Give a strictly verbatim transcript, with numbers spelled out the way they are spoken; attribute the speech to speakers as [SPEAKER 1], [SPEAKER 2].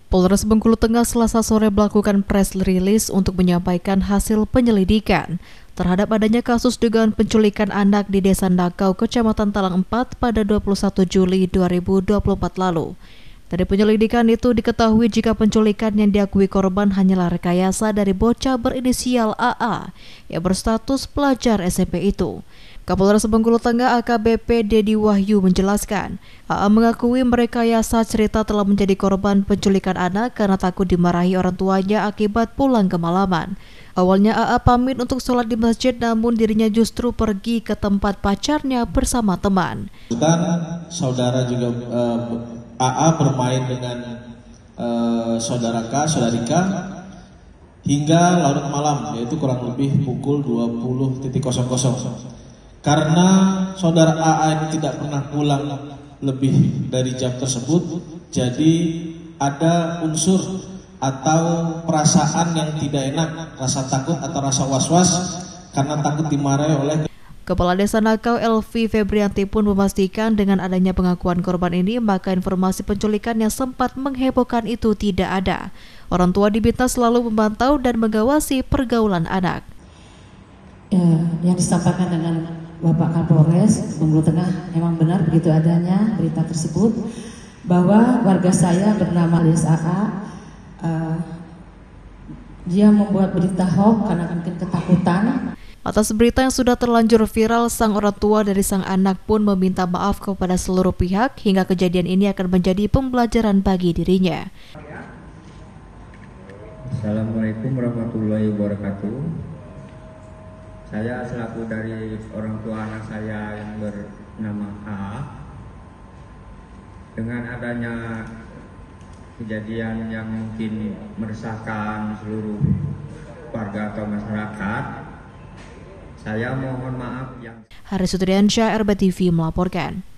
[SPEAKER 1] Polres Bengkulu Tengah Selasa sore melakukan press release untuk menyampaikan hasil penyelidikan terhadap adanya kasus dugaan penculikan anak di Desa Nakau, Kecamatan Talang empat pada dua puluh satu Juli dua ribu dua puluh empat lalu. Dari penyelidikan itu diketahui jika penculikan yang diakui korban hanyalah rekayasa dari bocah berinisial A A yang berstatus pelajar S M P itu. Kapolres Bengkulu Tengah A K B P Dedi Wahyu menjelaskan, A A mengakui merekayasa cerita telah menjadi korban penculikan anak karena takut dimarahi orang tuanya akibat pulang kemalaman. Awalnya A A pamit untuk sholat di masjid, namun dirinya justru pergi ke tempat pacarnya bersama teman.
[SPEAKER 2] Bukan saudara juga uh, A A bermain dengan uh, saudara K, saudari K hingga larut malam, yaitu kurang lebih pukul dua puluh nol nol. Karena saudara A A ini tidak pernah pulang lebih dari jam tersebut, jadi ada unsur atau perasaan yang tidak enak, rasa takut atau rasa was-was karena takut dimarahi oleh
[SPEAKER 1] Kepala Desa Nakau Elvi Febrianti pun memastikan dengan adanya pengakuan korban ini, maka informasi penculikan yang sempat menghebohkan itu tidak ada. Orang tua diminta selalu memantau dan mengawasi pergaulan anak.
[SPEAKER 3] Ya, yang disampaikan dengan Bapak Kapolres Bengkulu Tengah memang benar begitu adanya berita tersebut, bahwa warga saya bernama Alias A A uh, dia membuat berita hoax karena mungkin ketakutan.
[SPEAKER 1] Atas berita yang sudah terlanjur viral, sang orang tua dari sang anak pun meminta maaf kepada seluruh pihak hingga kejadian ini akan menjadi pembelajaran bagi dirinya.
[SPEAKER 4] Assalamualaikum warahmatullahi wabarakatuh. Saya selaku dari orang tua anak saya yang bernama A, dengan adanya kejadian yang mungkin meresahkan seluruh warga atau masyarakat, saya mohon maaf yang
[SPEAKER 1] Haris Sutriansyah, R B T V melaporkan.